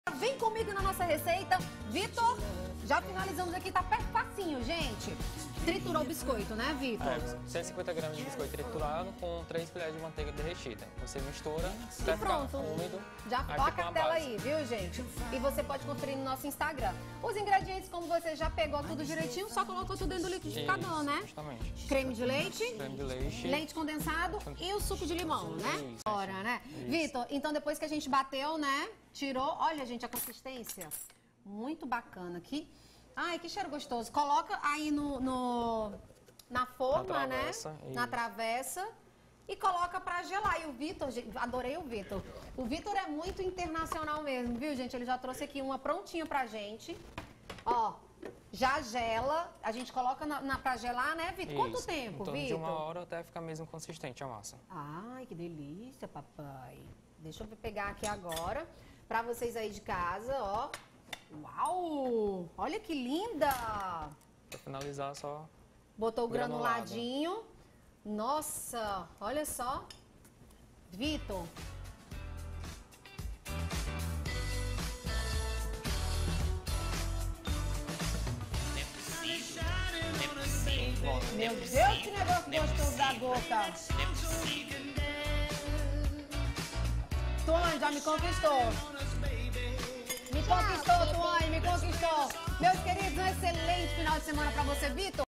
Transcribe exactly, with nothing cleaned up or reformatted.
Vem comigo na nossa receita. Vitor, já finalizamos aqui, tá facinho, gente. Triturou o biscoito, né, Vitor? É, cento e cinquenta gramas de biscoito triturado com três colheres de manteiga derretida. Você mistura, E pronto. úmido. Já toca a tela aí, viu, gente? E você pode conferir no nosso Instagram. Os ingredientes, como você já pegou tudo direitinho, só colocou tudo dentro do liquidificador, Isso, né? Justamente. Creme de leite, Creme de leite, leite condensado e o suco de limão, né? Isso. Ora, né? Vitor, então depois que a gente bateu, né? Tirou, olha, gente, a consistência. Muito bacana aqui. Ai, que cheiro gostoso. Coloca aí no, no na forma, na travessa, né? isso. Na travessa. E coloca pra gelar. E o Vitor, adorei o Vitor. O Vitor é muito internacional mesmo, viu, gente? Ele já trouxe aqui uma prontinha pra gente. Ó, já gela. A gente coloca na, na, pra gelar, né, Vitor? Quanto Isso. tempo, Em torno Vitor? de uma hora até ficar mesmo consistente a massa. Ai, que delícia, papai. Deixa eu pegar aqui agora. Pra vocês aí de casa, ó. Uau! Olha que linda! Pra finalizar, só... Botou o Granulado. granuladinho. Nossa, olha só. Vitor. Meu Deus, que negócio gostoso da gota. Tuane, já me conquistou. Me conquistou, Tuane, me conquistou. Meus queridos, um excelente final de semana pra você, Vitor.